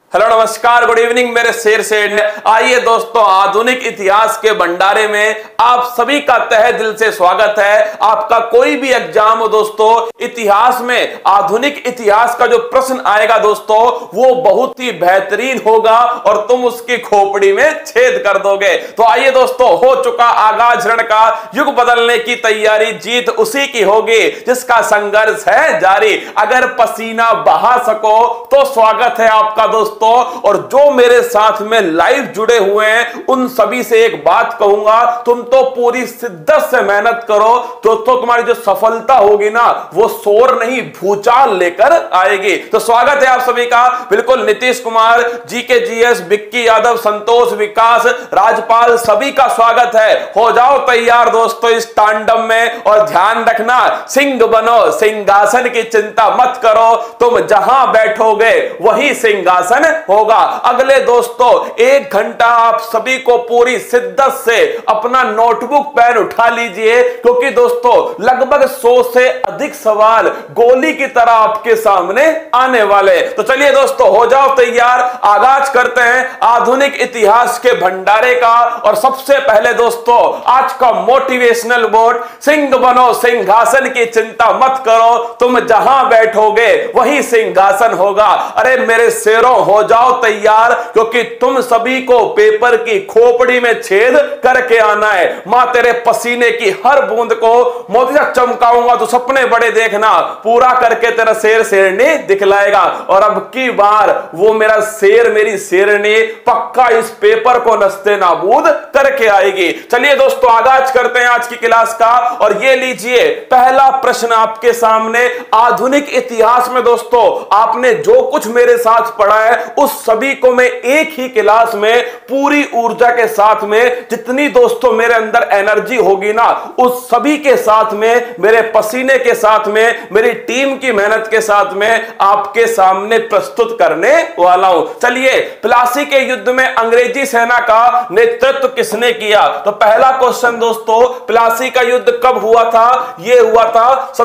Hello नमस्कार good evening मेरे शेर सेठ। आइए दोस्तों, आधुनिक इतिहास के भंडारे में आप सभी का तहे दिल से स्वागत है। आपका कोई भी एग्जाम हो दोस्तों, इतिहास में आधुनिक इतिहास का जो प्रश्न आएगा दोस्तों वो बहुत ही बेहतरीन होगा और तुम उसकी खोपड़ी में छेद कर दोगे। तो आइए दोस्तों, हो चुका आगाज रण का, युग बदलने की तैयारी, जीत उसी की होगी जिसका संघर्ष है जारी। अगर पसीना बहा सको तो स्वागत है आपका दोस्तों। और जो मेरे साथ में लाइव जुड़े हुए हैं उन सभी से एक बात कहूंगा, तुम तो पूरी शिद्दत से मेहनत करो दोस्तों, तुम्हारी जो सफलता होगी ना वो शोर नहीं भूचाल लेकर आएगी। तो स्वागत है आप सभी का। बिल्कुल नीतीश कुमार, जीके जीएस, विक्की यादव, संतोष, विकास, राजपाल, सभी का स्वागत है। हो जाओ तैयार दोस्तों इस तांडव में। और ध्यान रखना, सिंह बनो, सिंहासन की चिंता मत करो, तुम जहां बैठोगे वही सिंहासन होगा। अगले दोस्तों 1 घंटा आप सभी को पूरी शिद्दत से अपना नोटबुक पेन उठा लीजिए, क्योंकि दोस्तों लगभग 100 से अधिक सवाल गोली की तरह आपके सामने आने वाले। तो चलिए दोस्तों, हो जाओ तैयार, आगाज करते हैं आधुनिक इतिहास के भंडारे का। और सबसे पहले दोस्तों आज का मोटिवेशनल बोर्ड, सिंह बनो, सिंहासन की चिंता मत करो, तुम जहां बैठोगे वही सिंहासन होगा। अरे मेरे शेरों, हो जाओ तैयार, क्योंकि तुम सभी को पेपर की खोपड़ी में छेद करके आना है। मां तेरे पसीने की हर बूंद को मोती से चमकाऊंगा, तो सपने बड़े देखना, पूरा करके तेरा शेर शेरनी दिखलाएगा। और अब की बार वो मेरा शेर, मेरी शेरनी पक्का इस पेपर को नस्ते नाबूद करके आएगी। चलिए दोस्तों, आगाज करते हैं आज की क्लास का। और ये लीजिए पहला प्रश्न आपके सामने। आधुनिक इतिहास में दोस्तों आपने जो कुछ मेरे साथ पढ़ा है उस सभी को मैं एक ही क्लास में पूरी ऊर्जा के साथ में, जितनी दोस्तों मेरे अंदर एनर्जी होगी ना उस सभी के साथ में, मेरे पसीने के साथ में, मेरी टीम की मेहनत के साथ में आपके सामने प्रस्तुत करने वाला हूं। चलिए, प्लासी के युद्ध में अंग्रेजी सेना का नेतृत्व किसने किया? तो पहला क्वेश्चन दोस्तों, प्लासी का युद्ध कब हुआ था? यह हुआ था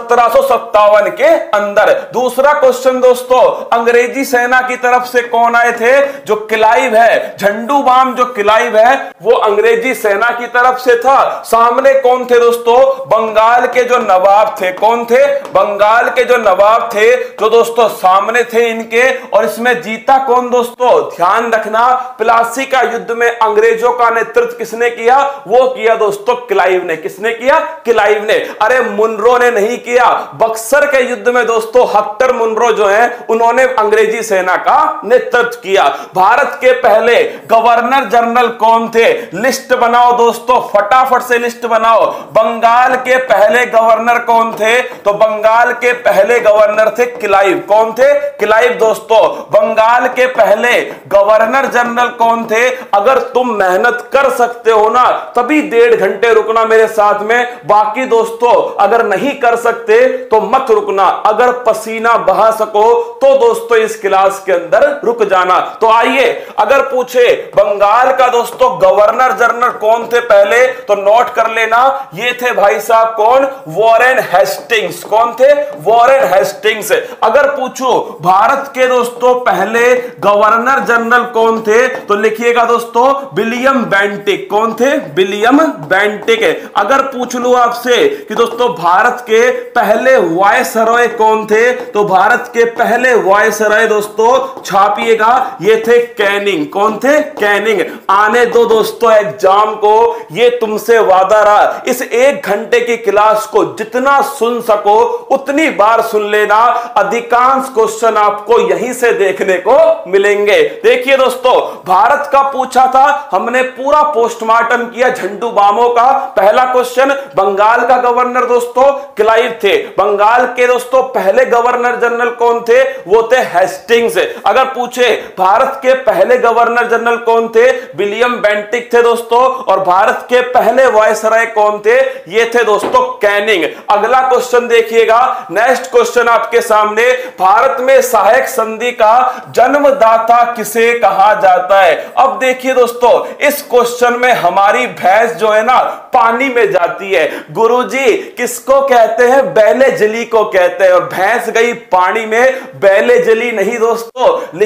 1757 के अंदर। दूसरा क्वेश्चन दोस्तों, अंग्रेजी सेना की तरफ से कौन आए थे? जो क्लाइव है, झंडू बाम जो क्लाइव है वो अंग्रेजी सेना की तरफ से था। सामने कौन थे दोस्तों? बंगाल के जो नवाब थे। कौन थे? बंगाल के जो नवाब थे जो दोस्तों सामने थे इनके। और इसमें जीता कौन दोस्तों? ध्यान रखना, प्लासी का युद्ध में अंग्रेजों का नेतृत्व किसने किया? वो किया दोस्तों क्लाइव ने। किसने किया? क्लाइव ने। अरे मुनरो ने नहीं किया। बक्सर के युद्ध में दोस्तों हेक्टर मुनरो जो है उन्होंने अंग्रेजी सेना का नेतृत्व किया। भारत के पहले गवर्नर जनरल कौन थे? लिस्ट बनाओ दोस्तों, फटाफट से लिस्ट बनाओ। बंगाल के पहले गवर्नर कौन थे? तो बंगाल के पहले गवर्नर थे क्लाइव। कौन थे? क्लाइव दोस्तों। बंगाल के पहले गवर्नर जनरल कौन थे? अगर तुम मेहनत कर सकते हो ना तभी 1.5 घंटे रुकना मेरे साथ में, बाकी दोस्तों अगर नहीं कर सकते तो मत रुकना। अगर पसीना बहा सको तो दोस्तों इस क्लास के अंदर रुक जाना। तो आइए, अगर पूछे बंगाल का दोस्तों गवर्नर जनरल कौन थे पहले, तो नोट कर लेना, ये थे भाई साहब कौन? Warren Hastings. कौन थे? Warren Hastings. अगर पूछो भारत के दोस्तों पहले गवर्नर जनरल कौन थे, तो लिखिएगा दोस्तों विलियम बेंटिक। कौन थे? William Bentinck. अगर पूछ लूं आपसे कि दोस्तों भारत के पहले वायसरॉय कौन थे, तो भारत के पहले वायसरॉय दोस्तों छापिएगा, ये थे कैनिंग। कौन थे? कैनिंग। आने दो दोस्तों एग्जाम को, ये तुमसे वादा रहा। इस 1 घंटे की क्लास को जितना सुन सको उतनी बार सुन लेना, अधिकांश क्वेश्चन आपको यहीं से देखने को मिलेंगे। देखिए दोस्तों, भारत का पूछा था, हमने पूरा पोस्टमार्टम किया झंडू बामों का। पहला क्वेश्चन, बंगाल का गवर्नर दोस्तों क्लाइव थे। बंगाल के दोस्तों पहले गवर्नर जनरल कौन थे? वो थे हेस्टिंग्स। अगर पूछे भारत के पहले गवर्नर जनरल कौन थे? विलियम बेंटिक थे दोस्तों। और भारत के पहले वायसराय कौन थे? ये थे दोस्तों कैनिंग। अगला क्वेश्चन देखिएगा, नेक्स्ट क्वेश्चन आपके सामने, भारत में सहायक संधि का जन्मदाता किसे कहा जाता है? अब देखिए दोस्तों, इस क्वेश्चन में हमारी भैंस जो है ना पानी में जाती है। गुरुजी किसको कहते हैं? बैले जली को कहते हैं। और भैंस गई पानी में, बैले जली नहीं दोस्तों, लिख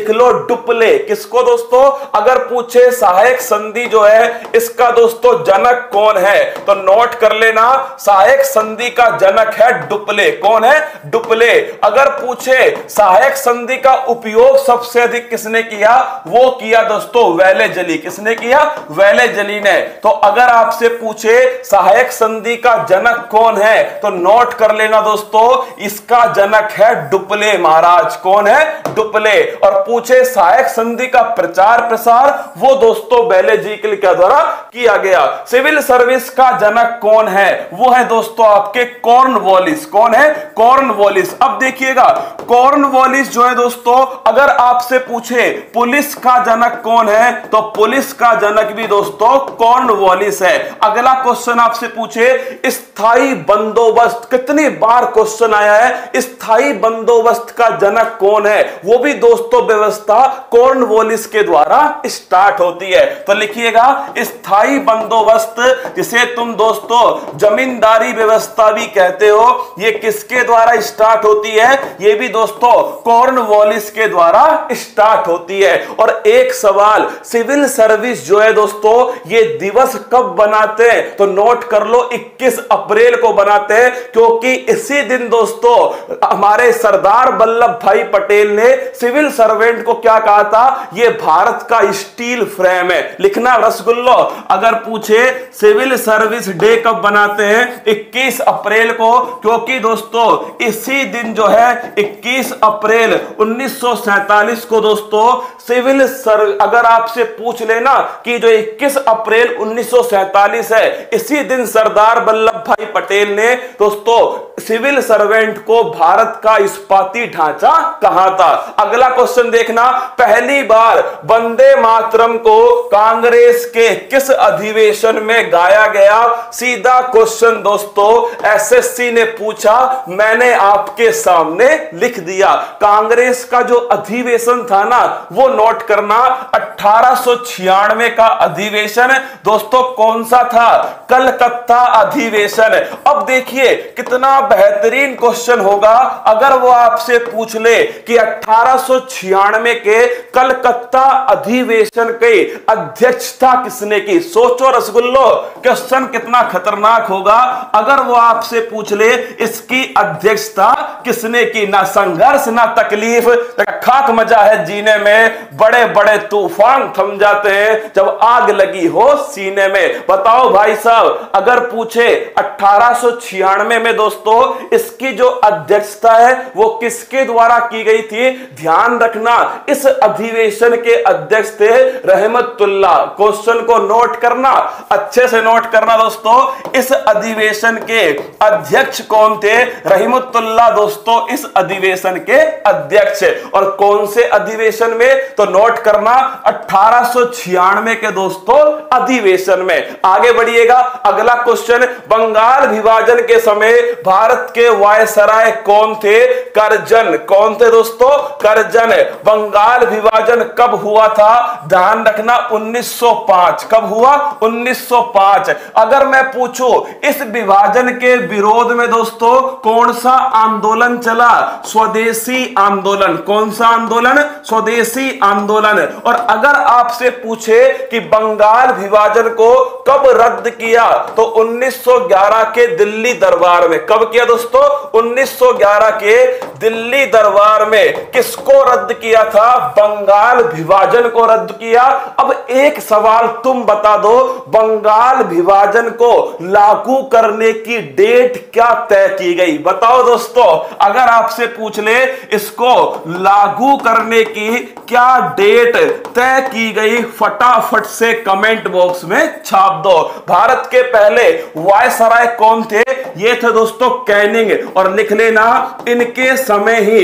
लिख लो डुप्ले। किसको दोस्तों? अगर पूछे सहायक संधि जो है इसका दोस्तों जनक कौन है तो नोट कर लेना, सहायक संधि का जनक है डुप्ले। कौन है? डुप्ले। अगर पूछे सहायक संधि का उपयोग सबसे अधिक किसने किया, वो किया दोस्तों वेलेजली। किसने किया? वेलेजली ने। तो अगर आपसे पूछे सहायक संधि का जनक कौन है तो नोट कर लेना दोस्तों, इसका जनक है डुप्ले महाराज। कौन है? डुप्ले। और पूछे सहायक संधि का प्रचार प्रसार, वो दोस्तों वेलेजली के द्वारा किया गया। सिविल सर्विस का जनक कौन है? वो है दोस्तों आपके कॉर्नवालिस। कौन है? कॉर्नवालिस। अब देखिएगा कॉर्नवालिस जो है दोस्तों, अगर आपसे पूछे पुलिस का जनक कौन है तो पुलिस का जनक भी दोस्तों कॉर्नवालिस है। अगला क्वेश्चन आपसे पूछे स्थायी बंदोबस्त, कितनी बार क्वेश्चन आया है, स्थायी बंदोबस्त का जनक कौन है, वो भी दोस्तों व्यवस्था कॉर्नवालिस के द्वारा स्टार्ट होती है। तो लिखिएगा स्थायी बंदोबस्त, जिसे तुम दोस्तों जमींदारी व्यवस्था भी कहते हो, ये किसके द्वारा स्टार्ट होती है? ये भी दोस्तों कॉर्नवालिस के द्वारा स्टार्ट होती है। और एक सवाल, सिविल सर्विस जो है दोस्तों ये दिवस कब बनाते हैं तो नोट कर लो 21 अप्रैल को बनाते हैं, क्योंकि इसी दिन दोस्तों हमारे सरदार वल्लभ भाई पटेल ने सिविल सर्वेंट को क्या कहा था, ये भारत का स्टील फ्रेम है। लिखना रसगुल्लो। अगर पूछे सिविल सर्विस डे कब बनाते हैं 21 अप्रैल को, क्योंकि दोस्तों इसी दिन जो है 21 अप्रैल 1947 को दोस्तों अगर आपसे पूछ लेना कि जो 21 अप्रैल 1947 है, इसी दिन सरदार वल्लभ भाई पटेल ने दोस्तों सिविल सर्वेंट को भारत का इस्पाती ढांचा कहा था। अगला क्वेश्चन देखना, पहली बार वंदे मातरम को कांग्रेस के किस अधिवेशन में गाया गया? सीधा क्वेश्चन दोस्तों एसएससी ने पूछा, मैंने आपके सामने लिख दिया। कांग्रेस का जो अधिवेशन था ना वो नोट करना, 1896 का अधिवेशन दोस्तों कौन सा था? कलकत्ता अधिवेशन। अब देखिए कितना बेहतरीन क्वेश्चन होगा अगर वो आपसे पूछ ले कि 1896 के कलकत्ता अधिवेशन की अध्यक्षता किसने की। सोचो रसगुल्लो, क्वेश्चन कितना खतरनाक होगा अगर वो आपसे पूछ ले इसकी अध्यक्षता किसने की। ना संघर्ष ना तकलीफ, खाक मजा है जीने में, बड़े बड़े तूफान थम जाते हैं जब आग लगी हो सीने में। बताओ भाई साहब, अगर पूछे 1896 में दोस्तों इसकी जो अध्यक्षता है वो किसके द्वारा की गई थी? ध्यान रखना इस अधिवेशन के अध्यक्ष थे रहमतुल्लाह। क्वेश्चन को नोट करना, अच्छे से नोट करना दोस्तों, इस अधिवेशन के अध्यक्ष कौन थे? रहमतुल्लाह दोस्तों इस अधिवेशन के अध्यक्ष। और कौन से अधिवेशन में तो नोट करना 1896 के दोस्तों अधिवेशन में। आगे बढ़िएगा, अगला क्वेश्चन, बंगाल विभाजन के समय भारत के वायसराय कौन थे? करजन। कौन थे दोस्तों? करजन। बंगाल विभाजन कब हुआ था? ध्यान रखना 1905। कब हुआ? 1905। अगर मैं पूछूं इस विभाजन के विरोध में दोस्तों कौन सा आंदोलन चला? स्वदेशी आंदोलन। कौन सा आंदोलन? स्वदेशी आंदोलन। और अगर आपसे पूछे कि बंगाल विभाजन को कब रद्द किया तो 1911 के दिल्ली दरबार में। कब किया दोस्तों? 1911 के दिल्ली दरबार में। किसको रद्द किया था? बंगाल विभाजन को रद्द किया। अब एक सवाल तुम बता दो, बंगाल विभाजन को लागू करने की डेट क्या तय की गई? बताओ दोस्तों, अगर आपसे पूछ ले इसको लागू करने की क्या डेट तय की गई, फटाफट से कमेंट बॉक्स में छाप दो। भारत के पहले वायसराय कौन थे? ये थे दोस्तों कैनिंग। और लिख लेना इनके समय ही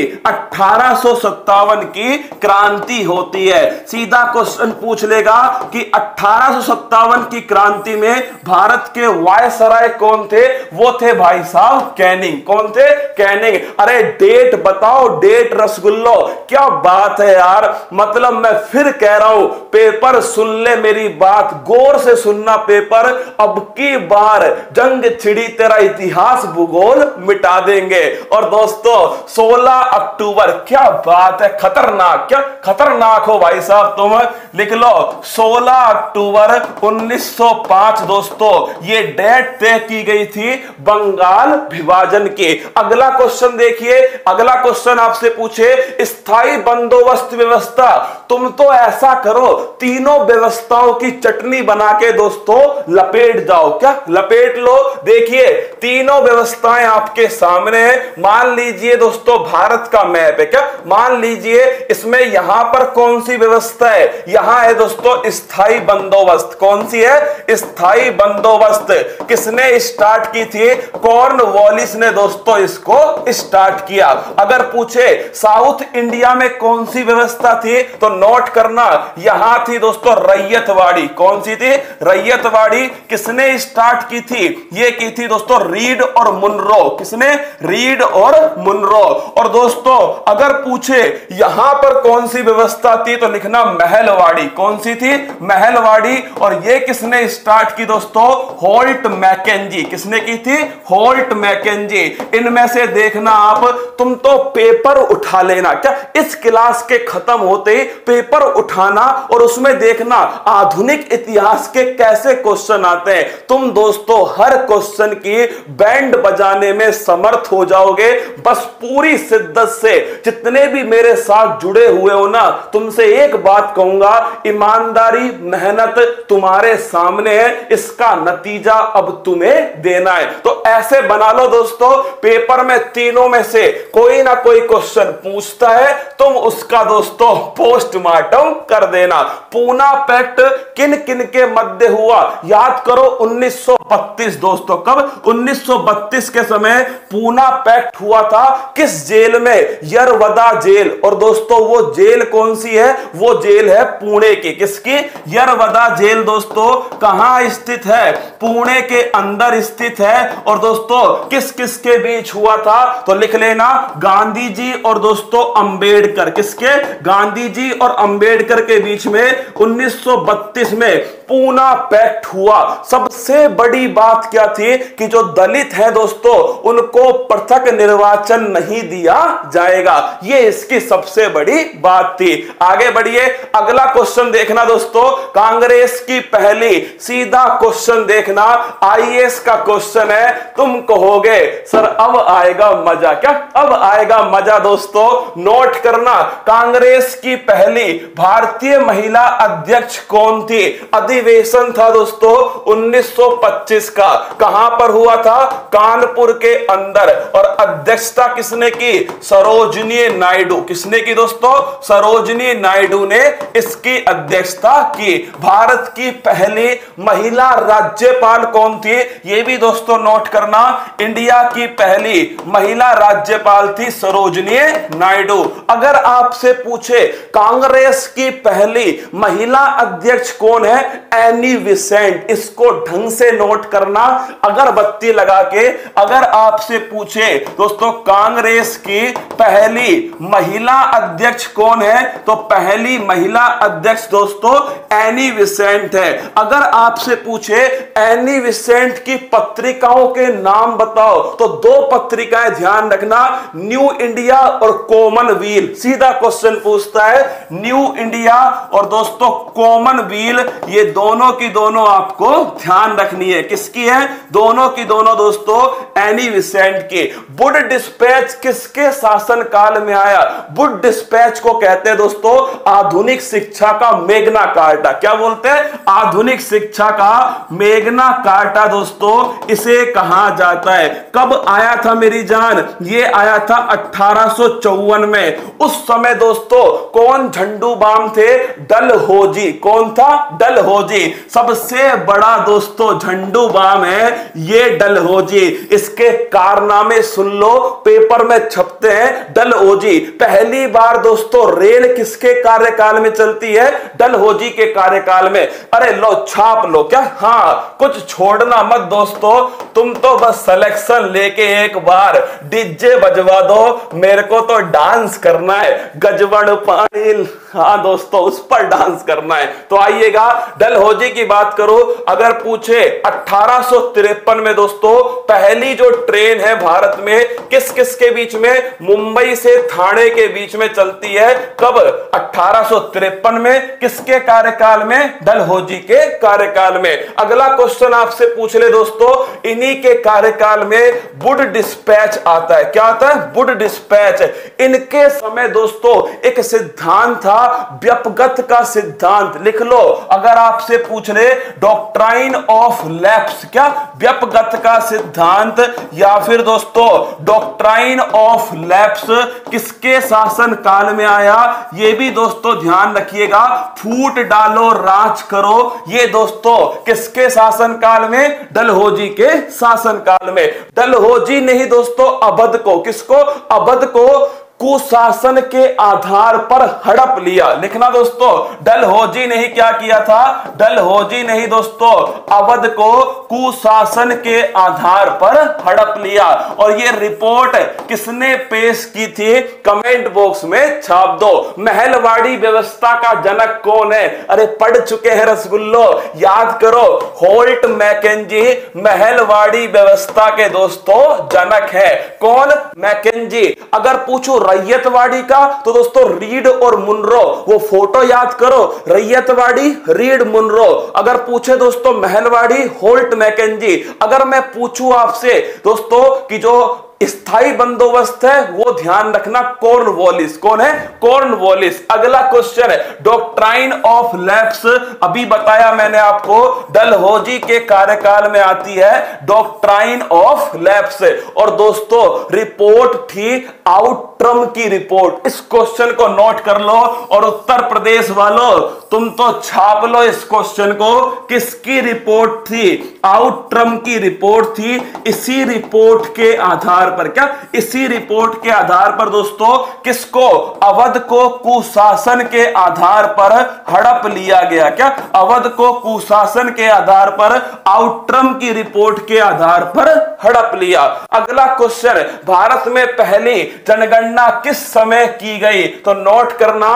1857 की क्रांति होती है। सीधा क्वेश्चन पूछ लेगा कि 1857 की क्रांति में भारत के वायसराय कौन थे? वो थे भाई साहब कैनिंग। कौन थे? कैनिंग। कहेंगे अरे डेट बताओ, डेट रसगुल्लो। क्या बात है यार, मतलब मैं फिर कह रहा हूं, पेपर सुन ले मेरी बात, गौर से सुनना पेपर। अब की बार जंग छिड़ी तेरा इतिहास भूगोल मिटा देंगे। और दोस्तों 16 अक्टूबर, क्या बात है, खतरनाक, क्या खतरनाक हो भाई साहब तुम, लिख लो 16 अक्टूबर 1905 दोस्तों ये डेट तय की गई थी बंगाल विभाजन की। अगला क्वेश्चन देखिए, अगला क्वेश्चन आपसे पूछे स्थायी बंदोबस्त व्यवस्था। तुम तो ऐसा करो, तीनों व्यवस्थाओं की चटनी बना के दोस्तों लपेट जाओ। क्या लपेट लो, देखिए तीनों व्यवस्थाएं आपके सामने है। मान लीजिए दोस्तों भारत का मैप है, क्या मान लीजिए इसमें यहां पर कौन सी व्यवस्था है, यहां है दोस्तों स्थायी बंदोबस्त। कौन सी है? स्थायी बंदोबस्त। किसने स्टार्ट की थी? कॉर्नवालिस ने दोस्तों इसको स्टार्ट किया। अगर पूछे साउथ इंडिया में कौन सी व्यवस्था थी, तो नोट करना यहां थी दोस्तों रैयतवाड़ी। कौन सी थी? रैयतवाड़ी। किसने स्टार्ट की थी? ये की थी दोस्तों रीड और मुनरो। किसने? रीड और मुनरो। और दोस्तों अगर पूछे यहां पर कौन सी व्यवस्था थी, तो लिखना महलवाड़ी। कौन सी थी? महलवाड़ी। और ये किसने स्टार्ट की दोस्तों? Holt Mackenzie. किसने की थी? Holt Mackenzie. इनमें से देखना आप, तुम तो पेपर उठा लेना, क्या इस क्लास के खत्म होते ही पेपर उठाना और उसमें देखना आधुनिक इतिहास के कैसे क्वेश्चन आते हैं। तुम दोस्तों हर क्वेश्चन की बैंड बजाने में समर्थ हो जाओगे। बस पूरी शिद्दत से जितने भी मेरे साथ जुड़े हुए हो ना, तुमसे एक बात कहूंगा, ईमानदारी मेहनत तुम्हारे सामने है, इसका नतीजा अब तुम्हें देना है। तो ऐसे बना लो दोस्तों, पेपर में तीनों में से कोई ना कोई क्वेश्चन पूछता है, तुम उसका दोस्तों पोस्टमार्टम कर देना। पूना पैक्ट किन किन के मध्य हुआ, याद करो 1932 दोस्तों। कब? 1932 के समय पूना पैक्ट हुआ था। किस जेल में? यरवदा जेल। और दोस्तों वो जेल कौन सी है? वो जेल है पुणे की। किसकी? यरवदा जेल दोस्तों कहां स्थित है? पुणे के अंदर स्थित है। और दोस्तों किस किस के बीच हुआ था, तो लिख लेना गांधी जी और दोस्तों अंबेडकर। किसके? गांधी जी और अंबेडकर के बीच में 1932 में पूना पैक्ट हुआ। सबसे बड़ी बात क्या थी कि जो दलित हैं दोस्तों उनको पृथक निर्वाचन नहीं दिया जाएगा। ये इसकी सबसे बड़ी बात थी। आगे बढ़िए, अगला क्वेश्चन देखना दोस्तों, कांग्रेस की पहली, सीधा क्वेश्चन देखना, आईएएस का क्वेश्चन है। तुम कहोगे सर अब आएगा मजा, क्या अब आएगा मजा? दोस्तों नोट करना, कांग्रेस की पहली भारतीय महिला अध्यक्ष कौन थी? अधिवेशन था दोस्तों 1925 का। कहां पर हुआ था? कानपुर के अंदर। और अध्यक्षता किसने की? सरोजिनी नायडू। किसने की दोस्तों? सरोजिनी नायडू ने इसकी अध्यक्षता की। भारत की पहली महिला राज्यपाल कौन थी? यह भी दोस्तों नोट करना, इंडिया की पहली महिला राज्यपाल थी सरोजिनी नायडू। अगर आपसे पूछे कांग्रेस की पहली महिला अध्यक्ष कौन है? Annie Besant. इसको ढंग से नोट करना, अगरबत्ती लगा के। अगर आपसे पूछे दोस्तों कांग्रेस की पहली महिला अध्यक्ष कौन है, तो पहली महिला अध्यक्ष दोस्तों एनी बेसेंट है। अगर आपसे पूछे एनी बेसेंट की पत्रिकाओं के नाम बताओ, तो दो पत्रिकाएं ध्यान रखना, न्यू इंडिया और कॉमनवेल्थ। सीधा क्वेश्चन पूछता है, न्यू इंडिया और दोस्तों कॉमनवेल्थ, ये दोनों की दोनों आपको ध्यान रखनी है। किसकी है? दोनों की दोनों दोस्तों एनी बेसेंट की। वुड डिस्पैच किसके शासन काल में आया? वुड डिस्पैच को कहते हैं दोस्तों आधुनिक शिक्षा का मेग्ना कार्टा। क्या बोलते हैं? आधुनिक शिक्षा का मेग्ना कार्टा दोस्तों इसे कहा जाता है। कब आया था मेरी जान? ये आया था 1854 में। उस समय दोस्तों कौन झंडू बाम थे? डलहौजी। कौन था? डलहौजी। डलहौजी सबसे बड़ा दोस्तों झंडूबाम है ये डलहौजी। इसके कारनामे सुन लो, पेपर में छपते हैं। डलहौजी पहली बार दोस्तों रेल किसके कार्यकाल में चलती है? डलहौजी के कार्यकाल में। अरे लो छाप लो क्या? हाँ, कुछ छोड़ना मत दोस्तों, तुम तो बस सिलेक्शन लेके एक बार डीजे बजवा दो, मेरे को तो डांस करना है गजबड़ पानी। हाँ दोस्तों, उस पर डांस करना है। तो आइएगा डलहौजी की बात करो, अगर पूछे 1853 में दोस्तों पहली जो ट्रेन है भारत में किस किस के बीच में? मुंबई से ठाणे के बीच में चलती है। कब? 1853 में। किसके कार्यकाल में? डलहौजी के कार्यकाल में। अगला क्वेश्चन आपसे पूछ ले दोस्तों, इन्हीं के कार्यकाल में वुड डिस्पैच आता है। क्या आता है? Wood dispatch. इनके समय दोस्तों एक सिद्धांत था, व्यपगत का सिद्धांत। लिख लो, अगर आपसे पूछ ले डॉक्ट्राइन ऑफ लैप्स, क्या? व्यपगत का सिद्धांत, या फिर दोस्तों डॉक्ट्राइन ऑफ लैप्स किसके शासन काल में आया? ये भी दोस्तों ध्यान रखिएगा। फूट डालो राज करो, ये दोस्तों किसके शासन काल में? डलहौजी के शासन काल में। डलहौजी ने ही दोस्तों अवध को, किसको? अवध को कुशासन के आधार पर हड़प लिया। लिखना दोस्तों, डलहौजी ने ही क्या किया था? डलहौजी ने ही दोस्तों अवध को कुशासन के आधार पर हड़प लिया। और ये रिपोर्ट किसने पेश की थी? कमेंट बॉक्स में छाप दो। महलवाड़ी व्यवस्था का जनक कौन है? अरे पढ़ चुके हैं रसगुल्लो, याद करो। होल्ट मैकेंजी महलवाड़ी व्यवस्था के दोस्तों जनक है। कौन? मैकेंजी। अगर पूछो रैयतवाड़ी का, तो दोस्तों रीड और मुनरो, वो फोटो याद करो, रैयतवाड़ी रीड मुनरो। अगर पूछे दोस्तों महलवाड़ी, होल्ट मैकेंजी। अगर मैं पूछूं आपसे दोस्तों कि जो स्थायी बंदोबस्त है वो ध्यान रखना, कॉर्नवालिस। कौन है? कॉर्नवालिस। अगला क्वेश्चन है डॉक्ट्राइन ऑफ लैप्स, अभी बताया मैंने आपको डलहौजी के कार्यकाल में आती है डॉक्ट्राइन ऑफ लैप्स। और दोस्तों रिपोर्ट थी आउट्रम की रिपोर्ट। इस क्वेश्चन को नोट कर लो, और उत्तर प्रदेश वालों तुम तो छाप लो इस क्वेश्चन को। किसकी रिपोर्ट थी? आउट्रम की रिपोर्ट थी। इसी रिपोर्ट के आधार पर, क्या? इसी रिपोर्ट के आधार पर दोस्तों किसको? अवध को कुशासन के आधार पर हड़प लिया गया। क्या? अवध को कुशासन के आधार पर आउट्रम की रिपोर्ट के आधार पर हड़प लिया। अगला क्वेश्चन, भारत में पहली जनगणना किस समय की गई? तो नोट करना,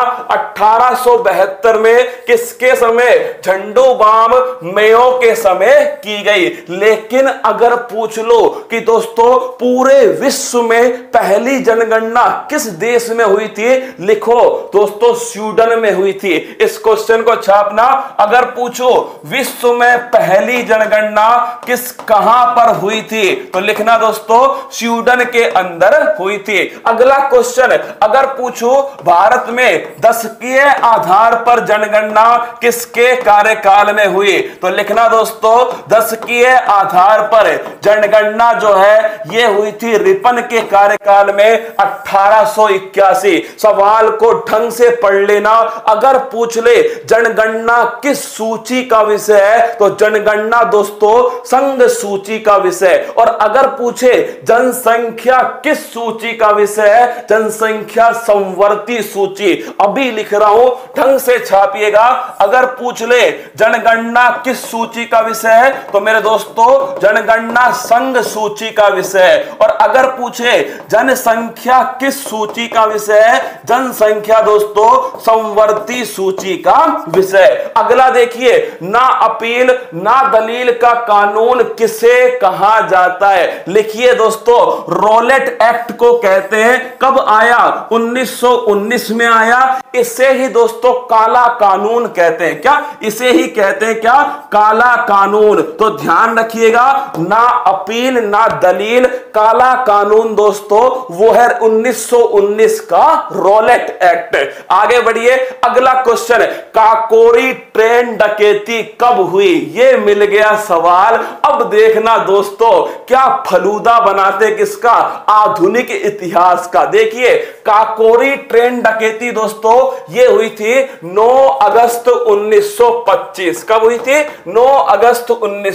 1872 में। किसके समय? झंडूबाम मेयो के समय की गई। लेकिन अगर पूछ लो कि दोस्तों पूरे विश्व में पहली जनगणना किस देश में हुई थी? लिखो दोस्तों स्वीडन में हुई थी। इस क्वेश्चन को छापना। अगर पूछो विश्व में पहली जनगणना कहां पर हुई थी? तो लिखना दोस्तों स्वीडन के अंदर हुई थी। अगला क्वेश्चन, अगर पूछो भारत में दशकीय आधार पर जनगणना किसके कार्यकाल में हुई? तो लिखना दोस्तों दशकीय आधार पर जनगणना जो है ये हुई थी रिपन के कार्यकाल में 1881। सवाल को ढंग से पढ़ लेना। अगर पूछ ले जनगणना किस सूची का विषय है? तो जनगणना दोस्तों संघ सूची का विषय। और अगर पूछे जनसंख्या किस सूची का विषय है? जनसंख्या संवर्ती सूची। अभी लिख रहा हूं, ढंग से छापिएगा। अगर पूछ ले जनगणना किस सूची का विषय है? तो मेरे दोस्तों जनगणना संघ सूची का विषय है। और अगर पूछे जनसंख्या किस सूची का विषय है? जनसंख्या दोस्तों संवर्ती सूची का विषय। अगला देखिए, ना अपील ना दलील का कानून किसे कहा जाता है? लिखिए दोस्तों रोलेट एक्ट को कहते हैं। कब आया? 1919 में आया। इसे ही दोस्तों काला कानून कहते हैं। क्या? इसे ही कहते हैं क्या? काला कानून। तो ध्यान रखिएगा, ना अपील ना दलील, काला पहला कानून दोस्तों वो है 1919 का रॉलेट एक्ट। आगे बढ़िए, अगला क्वेश्चन, काकोरी ट्रेन डकैती कब हुई? ये मिल गया सवाल। अब देखना दोस्तों क्या फलूदा बनाते किसका? आधुनिक इतिहास का। देखिए काकोरी ट्रेन डकैती दोस्तों ये हुई थी 9 अगस्त 1925। कब हुई थी? 9 अगस्त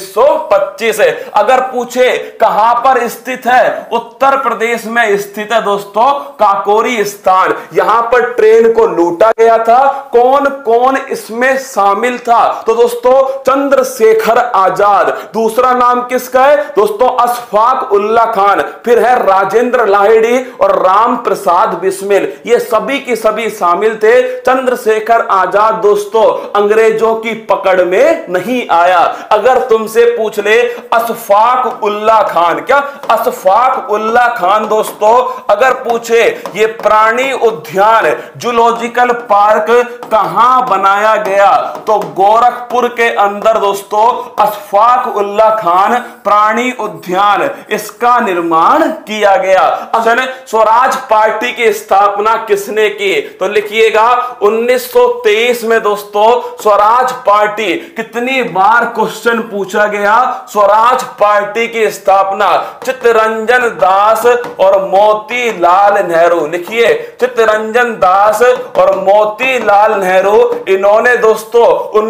1925 है। अगर पूछे कहां पर स्थित है? उत्तर प्रदेश में स्थित है दोस्तों काकोरी स्थान। यहां पर ट्रेन को लूटा गया था। कौन कौन इसमें शामिल था? तो दोस्तों चंद्रशेखर आजाद। दूसरा नाम किसका है दोस्तों? अशफाक उल्ला खान। फिर है राजेंद्र लाहिड़ी और राम प्रसाद बिस्मिल। ये सभी की सभी शामिल थे। चंद्रशेखर आजाद दोस्तों अंग्रेजों की पकड़ में नहीं आया। अगर तुमसे पूछ ले अशफाक उल्ला खान, क्या अशफाक उल्ला खान दोस्तों अगर पूछे ये प्राणी उद्यान जूलॉजिकल पार्क कहां बनाया गया? तो गोरखपुर के अंदर दोस्तों अशफाक उल्ला खान प्राणी उद्यान इसका निर्माण किया गया। स्वराज पार्टी की स्थापना किसने की? तो लिखिएगा 1923 में दोस्तों स्वराज पार्टी। कितनी बार क्वेश्चन पूछा गया? स्वराज पार्टी की स्थापना चित्तरंजन दास और मोतीलाल नेहरू। लिखिए चित्तरंजन दास और मोतीलाल नेहरू, इन्होंने दोस्तों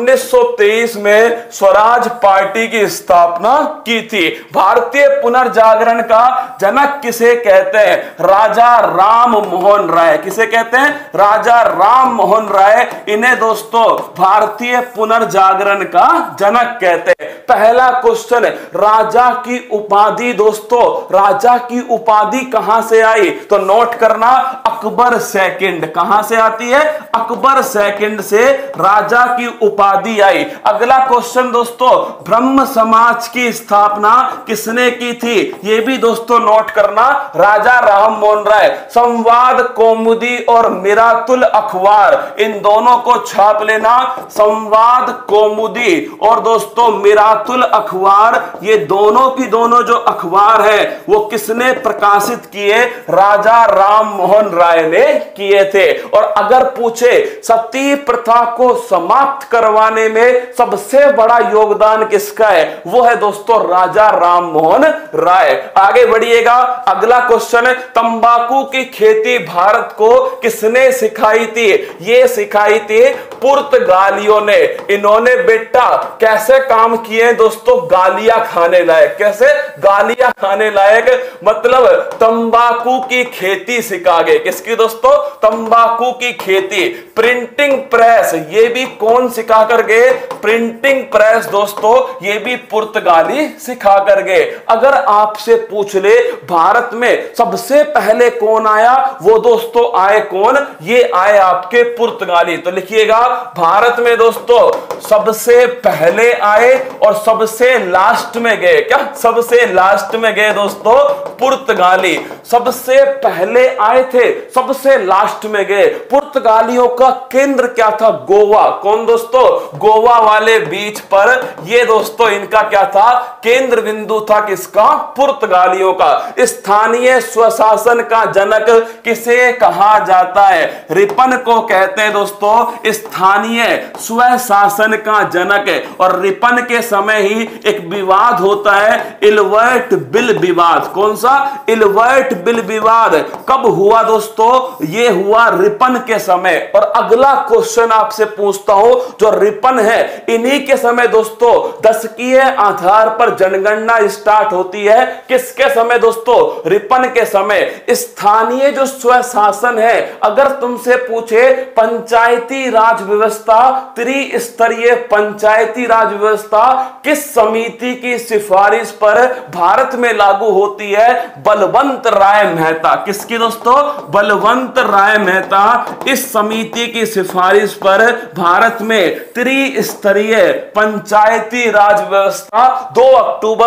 1923 में स्वराज पार्टी की स्थापना की थी। भारतीय पुनर्जागरण का जनक किसे कहते हैं? राजा राम मोहन राय। किसे कहते हैं? राजा राम मोहन राय। इन्हें दोस्तों भारतीय पुनर्जागरण का जनक कहते हैं। पहला क्वेश्चन, राजा की उपाधि दोस्तों, राजा की उपाधि कहां से आई? तो नोट करना अकबर सेकंड। कहां से आती है? अकबर सेकंड से राजा की उपाधि आई। अगला क्वेश्चन दोस्तों, ब्रह्म समाज की स्थापना किसने की थी? यह भी दोस्तों नोट करना राजा राम मोहन राय। संवाद कौमुदी और मिरातुल अखबार, इन दोनों को छाप लेना। संवाद कौमुदी और दोस्तों मिरातुल अखबार, ये दोनों की दोनों जो अखबार है वो किसने प्रकाशित किए? राजा राम मोहन राय ने किए थे। और अगर पूछे सती प्रथा को समाप्त करवाने में सबसे बड़ा योगदान किसका है? वो है दोस्तों राजा राम मोहन राय। आगे बढ़िएगा, अगला क्वेश्चन है, तंबाकू की खेती भारत को किसने सिखाई थी? ये सिखाई थी पुर्तगालियों ने। इन्होंने बेटा कैसे काम किए दोस्तों? गालियां खाने लायक। कैसे? गालियां खाने लायक, मतलब तंबाकू की खेती सिखा गए। किसकी दोस्तों? तंबाकू की खेती। प्रिंटिंग प्रेस, ये भी कौन सिखा कर गए? प्रिंटिंग प्रेस दोस्तों ये भी पुर्तगाली सिखा कर गए। अगर आपसे पूछ ले भारत में सबसे पहले कौन आया? वो दोस्तों आए कौन? ये आए आपके पुर्तगाली। तो लिखिएगा भारत में दोस्तों सबसे पहले आए और सबसे लास्ट में गए। क्या? सबसे लास्ट में गए दोस्तों पुर्तगाली। सबसे पहले आए थे, सबसे लास्ट में गए। पुर्तगालियों का केंद्र क्या था? गोवा। कौन दोस्तों? गोवा वाले बीच पर ये दोस्तों इनका क्या था? केंद्र बिंदु था। किसका? पुर्तगालियों का। स्थानीय स्वशासन का जनक किसे कहा जाता है? रिपन को कहते हैं दोस्तों स्थानीय स्वशासन का जनक। और रिपन के समय ही एक विवाद होता है, इल्बर्ट बिल विवाद। कौन सा? इल्बर्ट बिल विवाद। कब हुआ दोस्तों? ये हुआ रिपन के समय। और अगला क्वेश्चन आपसे पूछता हूं, जो रिपन है इन्हीं के समय दोस्तों दशकीय आधार पर जनगणना स्टार्ट होती है। किसके समय दोस्तों? रिपन के समय। स्थानीय जो स्वशासन है, अगर तुमसे पूछे पंचायती राज व्यवस्था, त्रिस्तरीय पंचायती राज व्यवस्था किस समिति की सिफारिश पर भारत में लागू होती है? बलवंत राय मेहता। किसकी दोस्तों? बलवंत राय मेहता इस समिति की सिफारिश पर भारत में त्रिस्तरीय पंचायती राज व्यवस्था 2 अक्टूबर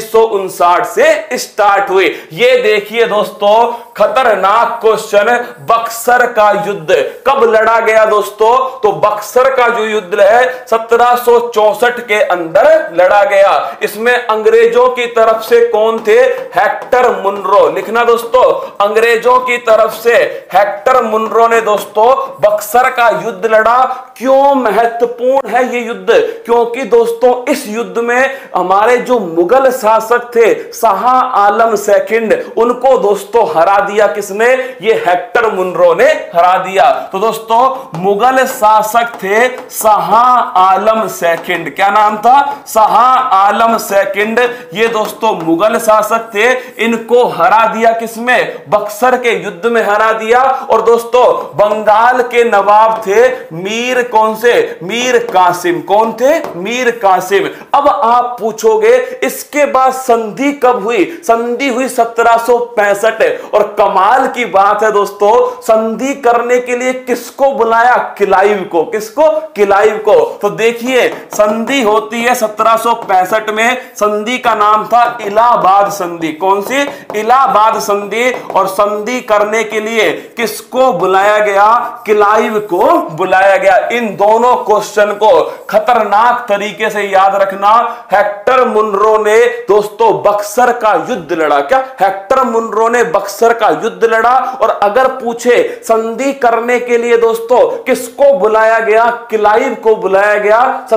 1959 से स्टार्ट हुई। ये देखिए दोस्तों खतरनाक क्वेश्चन, बक्सर का युद्ध कब लड़ा गया दोस्तों? तो बक्सर का जो युद्ध है 1764 के अंदर लड़ा गया। इसमें अंग्रेजों की तरफ से कौन थे? Hector Munro. लिखना दोस्तों, अंग्रेजों की तरफ से हेक्टर मुनरो ने दोस्तों बक्सर का युद्ध लड़ा। क्यों महत्वपूर्ण है ये युद्ध? क्योंकि दोस्तों इस युद्ध में हमारे जो मुगल शासक थे शाह आलम सेकंड, उनको दोस्तों हरा दिया। किसने? ये हेक्टर मुनरो ने हरा दिया। तो दोस्तों मुगल शासक थे शाह आलम सेकंड। क्या नाम था? शाह आलम सेकंड। ये दोस्तों मुगल शासक थे, इनको हरा दिया। किसमें? बक्सर के युद्ध में हरा दिया। और दोस्तों बंगाल के नवाब थे मीर, कौन से? मीर कासिम। कौन थे? मीर कासिम। अब आप पूछोगे इसके बाद संधि कब हुई? संधि हुई 1765। और कमाल की बात है दोस्तों, संधि करने के लिए किसको बुलाया? क्लाइव को। किसको? क्लाइव को। तो देखिए संधि होती है 1765 में। संधि का नाम था इलाहाबाद संधि। कौन सी? इलाहाबाद संधि। और संधि करने के लिए किसको बुलाया गया? क्लाइव को बुलाया गया। इन दोनों क्वेश्चन को खतरनाक तरीके से याद रखना। हेक्टर मुनरो ने दोस्तों बक्सर का युद्ध लड़ा। क्या? हेक्टर मुनरो ने बक्सर का युद्ध लड़ा। और अगर पूछे संधि करने के लिए दोस्तों किसको बुलाया गया? क्लाइव को बुलाया गया।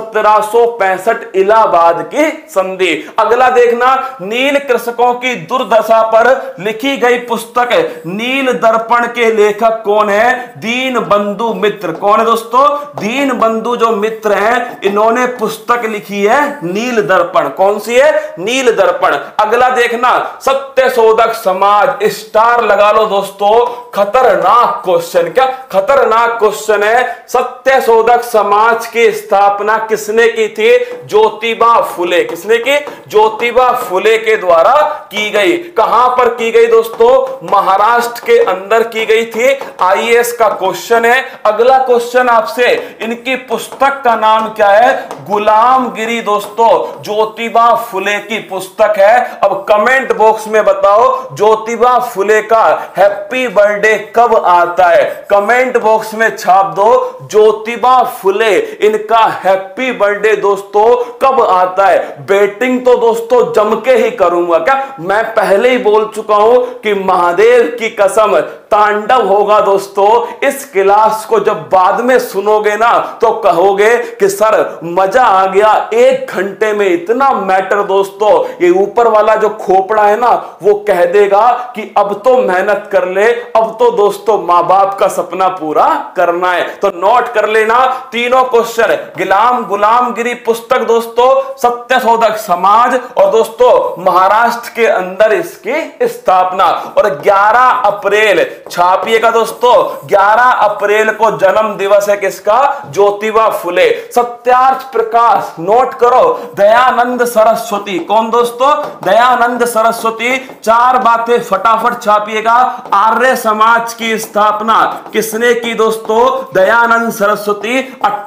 1765 इलाहाबाद की संधि। अगला देखना, नील कृषकों की दुर्दशा पर लिखी गई पुस्तक नील दर्पण के लेखक कौन है? दीन बंधु मित्र। कौन है दोस्तों? दीन बंधु जो मित्र हैं, इन्होंने पुस्तक लिखी है नील दर्पण। कौन सी है? नील दर्पण। अगला देखना, सत्य शोधक समाज। स्टार लगा लो दोस्तों, खतरनाक क्वेश्चन। क्या? खतरनाक क्वेश्चन है। सत्य शोधक समाज की स्थापना किसने की थी? ज्योतिबा फुले। किसने की? ज्योतिबा फुले के द्वारा की गई। कहां पर की गई दोस्तों? महाराष्ट्र के अंदर की गई थी। आईएएस का क्वेश्चन है। अगला क्वेश्चन आपसे, इनकी पुस्तक का नाम क्या है? गुलामगिरी। दोस्तों ज्योतिबा फुले की पुस्तक है। अब कमेंट बॉक्स में बताओ ज्योतिबा फुले का हैप्पी बर्थडे कब आता है? कमेंट बॉक्स में छाप दो ज्योतिबा फुले, इनका हैप्पी बर्थडे दोस्तों कब आता है। बेटिंग तो दोस्तों जम के ही करूंगा। क्या? मैं पहले ही बोल चुका हूं कि महादेव की कसम तांडव होगा दोस्तों। इस क्लास को जब बाद में सुनोगे ना तो कहोगे कि सर मजा आ गया, 1 घंटे में इतना मैटर। दोस्तों ये ऊपर वाला जो खोपड़ा है ना वो कह देगा कि अब तो मेहनत कर ले, अब तो दोस्तों मां बाप का सपना पूरा करना है। तो नोट कर लेना तीनों क्वेश्चन। गुलामगिरी पुस्तक दोस्तों, सत्य शोधक समाज, और दोस्तों महाराष्ट्र के अंदर इसकी स्थापना। और 11 अप्रैल छापिएगा दोस्तों, 11 अप्रैल को जन्म दिवस है किसका? ज्योतिबा फुले। सत्यार्थ प्रकाश नोट करो, दयानंद सरस्वती। कौन दोस्तों? दयानंद सरस्वती। 4 बातें फटाफट छापिएगा। आर्य समाज की स्थापना किसने की दोस्तों? दयानंद सरस्वती।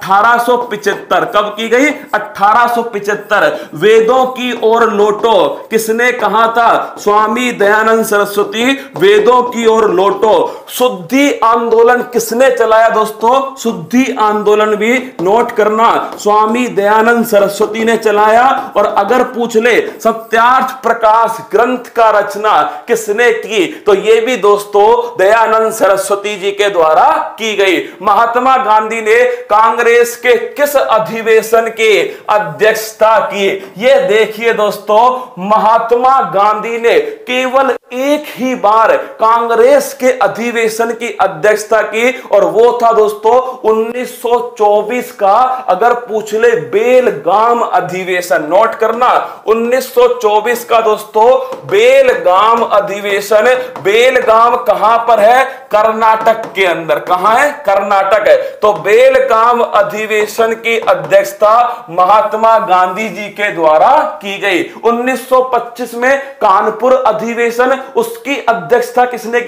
1875। कब की गई? 1875। वेदों की ओर लौटो किसने कहा था? स्वामी दयानंद सरस्वती। वेदों की ओर लौटो। शुद्धि आंदोलन किसने चलाया दोस्तों? शुद्धि आंदोलन भी नोट करना, स्वामी दयानंद सरस्वती ने चलाया। और अगर पूछ ले सत्यार्थ प्रकाश ग्रंथ का रचना किसने की, तो यह भी दोस्तों दयानंद सरस्वती जी के द्वारा की गई। महात्मा गांधी ने कांग्रेस के किस अधिवेशन की अध्यक्षता की? यह देखिए दोस्तों, महात्मा गांधी ने केवल एक ही बार कांग्रेस के अधिवेशन की अध्यक्षता की, और वो था दोस्तों 1924 का। अगर पूछ ले बेलगाम अधिवेशन, नोट करना 1924 का दोस्तों बेलगाम अधिवेशन। बेलगाम कहां पर है? कर्नाटक के अंदर। कहां है? कर्नाटक है। तो बेलगाम अधिवेशन की अध्यक्षता महात्मा गांधी जी के द्वारा की गई। 1925 में कानपुर अधिवेशन, उसकी अध्यक्षता किसने की दोस्तों?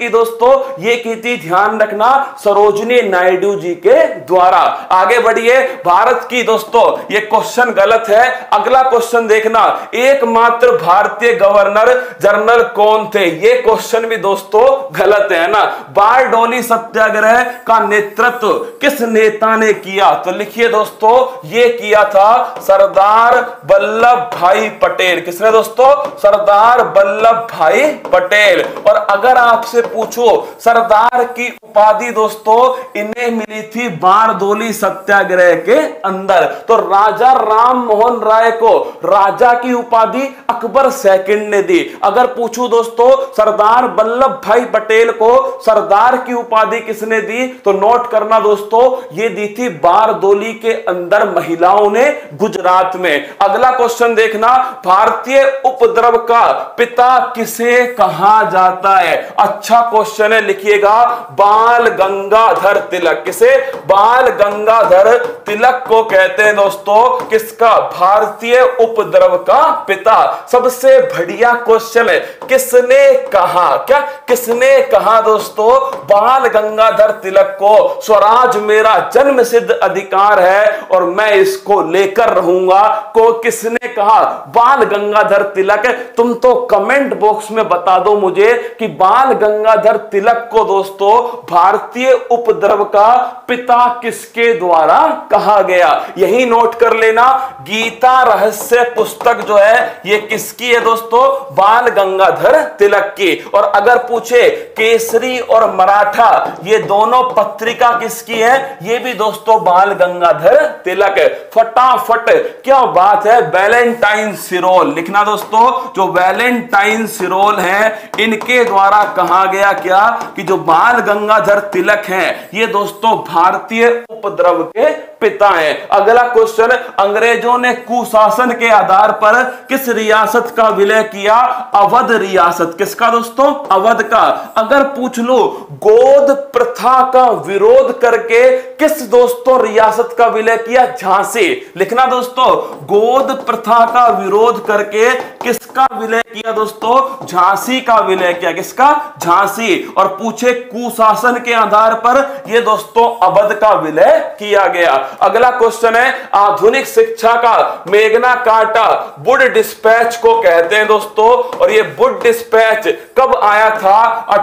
दोस्तों ये की थी, ध्यान रखना, सरोजिनी नायडू जी के द्वारा। आगे बढ़िए, भारत की दोस्तों ये क्वेश्चन गलत है। अगला क्वेश्चन देखना, एकमात्र भारतीय गवर्नर जनरल कौन थे? ये क्वेश्चन भी दोस्तों गलत है ना। बारडोली सत्याग्रह का नेतृत्व किस नेता ने किया? तो लिखिए दोस्तों, ये किया था सरदार वल्लभ भाई पटेल। किसने दोस्तों? सरदार वल्लभ भाई पटेल। और अगर आपसे पूछो सरदार की उपाधि दोस्तों इन्हें मिली थी बारडोली सत्याग्रह के अंदर। तो राजा राम मोहन राय को राजा की उपाधि अकबर सेकंड ने दी। अगर पूछूं दोस्तों सरदार वल्लभ भाई पटेल को सरदार की उपाधि किसने दी? तो नोट करना दोस्तों, ये दी थी बारडोली के अंदर महिलाओं ने, गुजरात में। अगला क्वेश्चन देखना, भारतीय उपद्रव का पिता किसे कहा जाता है? अच्छा क्वेश्चन है, लिखिएगा बाल गंगाधर तिलक। किसे? बाल गंगाधर तिलक को कहते हैं दोस्तों किसका? भारतीय उपद्रव का पिता। सबसे बढ़िया क्वेश्चन है, किसने कहा? क्या किसने कहा दोस्तों बाल गंगाधर तिलक को स्वराज मेरा जन्म सिद्ध अधिकार है और मैं इसको लेकर रहूंगा? को किसने कहा? बाल गंगाधर तिलक। तुम तो कमेंट बॉक्स में बता दो मुझे कि बाल गंगाधर तिलक को दोस्तों भारतीय उपद्रव का पिता किसके द्वारा कहा गया। यही नोट कर लेना। गीता रहस्य पुस्तक जो है ये किसकी है दोस्तों? बाल गंगाधर तिलक की। और अगर पूछे केसरी और मराठा ये दोनों पत्रिका किसकी है? ये भी दोस्तों बाल गंगाधर तिलक है। फटाफट क्या बात है, वैलेंटाइन सिरोल लिखना दोस्तों। जो वैलेंटाइन सिरोल है इनके द्वारा कहा गया क्या कि जो बाल गंगाधर तिलक हैं ये दोस्तों भारतीय उपद्रव के पिता हैं। अगला क्वेश्चन, अंग्रेजों ने कुशासन के आधार पर किस रियासत का विलय किया? अवध रियासत। किसका दोस्तों? अवध का। अगर पूछ लो गोद प्रथा का विरोध करके किस दोस्तों रियासत का विलय किया? झांसी। लिखना दोस्तों, गोद प्रथा का विरोध करके किसका विलय किया दोस्तों? झांसी का विलय किया। किसका? झांसी। और पूछे कुशासन के आधार पर यह दोस्तों अवध का विलय किया गया। अगला क्वेश्चन है, आधुनिक शिक्षा का मेगना कार्टा वुड डिस्पैच को कहते हैं दोस्तों। और ये वुड डिस्पैच कब आया था?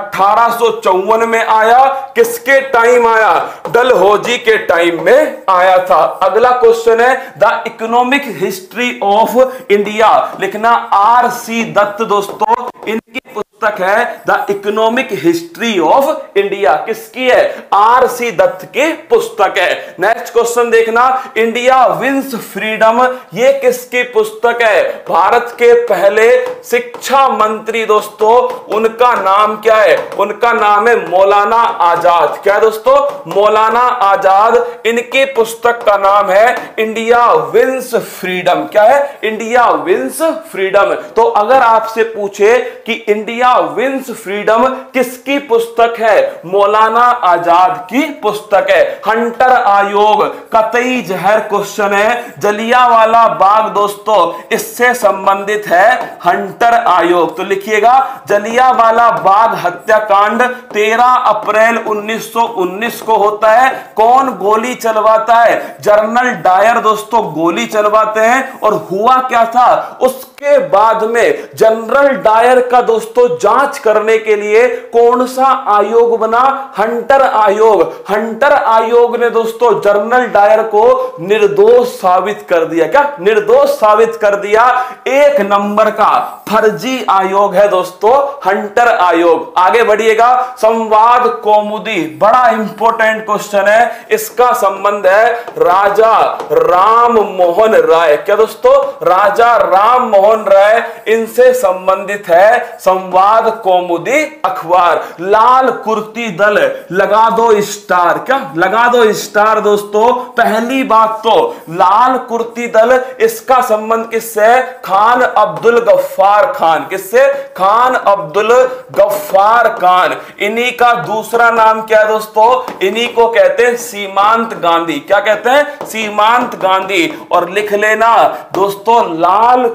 1854 में आया। किसके टाइम आया? डलहौजी के टाइम में आया था। अगला क्वेश्चन है, the economic history of India. लिखना आर.सी. दत्त दोस्तों, इनकी पुस्तक है the economic history of India. किसकी है? आर.सी. दत्त की पुस्तक है। नेक्स्ट क्वेश्चन देखना, इंडिया विंस फ्रीडम ये किसकी पुस्तक है? भारत के पहले शिक्षा मंत्री दोस्तों, उनका नाम क्या है? उनका नाम है मौलाना आजाद। क्या दोस्तों? मौलाना आजाद। इनकी पुस्तक का नाम है इंडिया विंस फ्रीडम। क्या है? India wins freedom. तो अगर आपसे पूछे कि इंडिया विंस फ्रीडम किसकी पुस्तक है? मौलाना आजाद की पुस्तक है। हंटर आयोग कतई जहर क्वेश्चन है। जलियांवाला बाग दोस्तों इससे संबंधित है हंटर आयोग। तो लिखिएगा जलियांवाला बाग हत्याकांड 13 अप्रैल 1919 को होता है। कौन गोली चलवाता है? जनरल डायर दोस्तों गोली चलवाते हैं। और हुआ क्या था? उसके बाद में जनरल डायर का दोस्तों जांच करने के लिए कौन सा आयोग बना? हंटर आयोग। हंटर आयोग ने दोस्तों जनरल डायर को निर्दोष साबित कर दिया। क्या? निर्दोष साबित कर दिया। एक नंबर का फर्जी आयोग है दोस्तों हंटर आयोग। आगे बढ़िएगा, संवाद कौमुदी बड़ा इंपॉर्टेंट क्वेश्चन है। इसका संबंध है राजा राम मोहन राय। क्या दोस्तों? राजा राम मोहन राय इनसे संबंधित है संवाद कौमुदी अखबार। लाल कुर्ती दल लगा दो स्टार। क्या? लगा दो स्टार दोस्तों। पहली बात तो लाल कुर्ती दल इसका संबंध किससे? खान अब्दुल गफ्फार खान। किससे? खान अब्दुल गफ्फार खान। इन्हीं का दूसरा नाम क्या है दोस्तों? इन्हीं को कहते हैं सीमांत गांधी। क्या कहते हैं? सीमांत गांधी। और लिख लेना दोस्तों लाल कुर्ती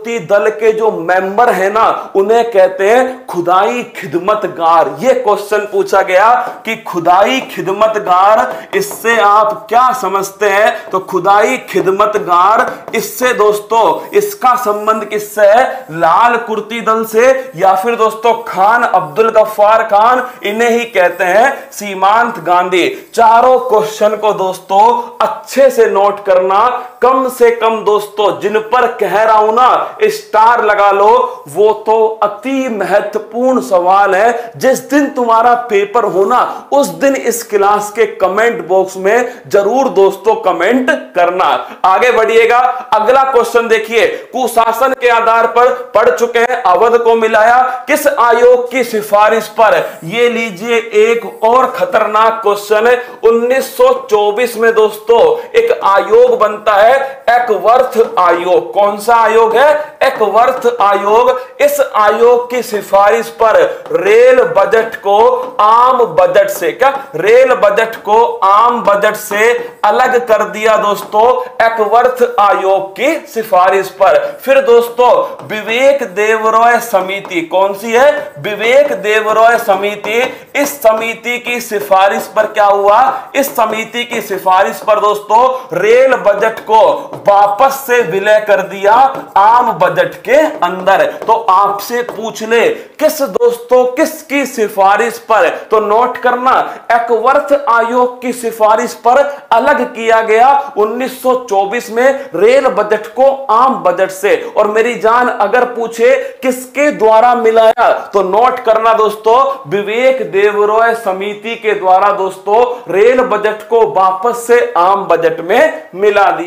लालकुर्ती दल के जो मेंबर है ना, उन्हें कहते हैं खुदाई खिदमतगार। ये क्वेश्चन पूछा गया कि खुदाई खिदमतगार, इससे आप क्या समझते हैं? तो खुदाई खिदमतगार, इससे दोस्तों इसका संबंध किससे है? लाल कुर्ती दल से, या फिर दोस्तों खान अब्दुल गफ्फार खान, इन्हें ही कहते हैं सीमांत गांधी। चारों क्वेश्चन को दोस्तों अच्छे से नोट करना, कम से कम दोस्तों जिन पर कह रहा हूं ना स्टार लगा लो, वो तो अति महत्वपूर्ण सवाल है। जिस दिन तुम्हारा पेपर होना उस दिन इस क्लास के कमेंट बॉक्स में जरूर दोस्तों कमेंट करना। आगे बढ़िएगा, अगला क्वेश्चन देखिए। कुशासन के आधार पर पढ़ चुके हैं, अवध को मिलाया किस आयोग की सिफारिश पर? ये लीजिए एक और खतरनाक क्वेश्चन है। 1924 में दोस्तों एक आयोग बनता है, एकवर्थ आयोग। कौन सा आयोग है? एकवर्थ आयोग। इस आयोग की सिफारिश पर रेल बजट को आम बजट से, क्या रेल बजट को आम बजट से अलग कर दिया दोस्तों, एकवर्थ आयोग की सिफारिश पर। फिर दोस्तों विवेक देवरॉय समिति, कौन सी है? विवेक देवरॉय समिति। इस समिति की सिफारिश पर क्या हुआ? इस समिति की सिफारिश पर दोस्तों रेल बजट को वापस से विलय कर दिया आम बजट के अंदर। तो आपसे पूछ ले किस दोस्तों किसकी सिफारिश पर? तो नोट करना, एकवर्थ आयोग की सिफारिश पर अलग किया गया 1924 में रेल बजट को आम बजट से। और मेरी जान अगर पूछे किसके द्वारा मिलाया, तो नोट करना दोस्तों विवेक देवरॉय समिति के द्वारा दोस्तों रेल बजट को वापस से आम बजट में मिला दिया।